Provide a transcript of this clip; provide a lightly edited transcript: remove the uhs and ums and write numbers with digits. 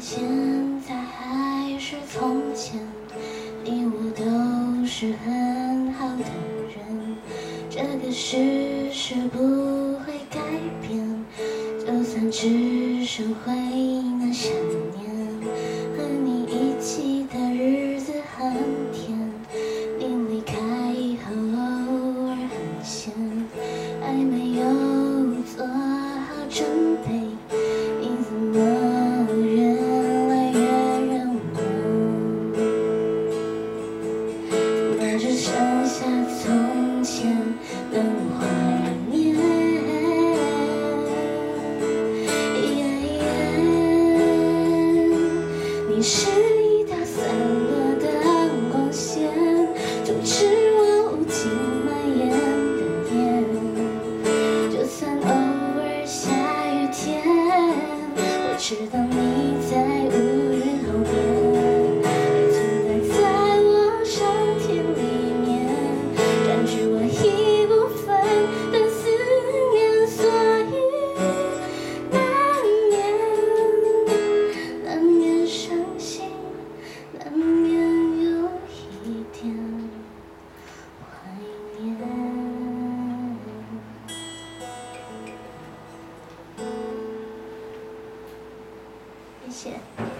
现在还是从前，你我都是很好的人，这个事实不会改变，就算只剩回忆那想念，和你一起的日子很甜，你离开以后偶尔很闲，还没有做好准备，你怎么越来越让我怎么只剩下从前能怀念？你是一道散落的光线，阻止我无尽蔓延的眼。就算偶尔下雨天，我知道你在无人后边，你存在在我身体里面，占据我一部分的思念，所以难免伤心，难免有一点怀念。谢谢。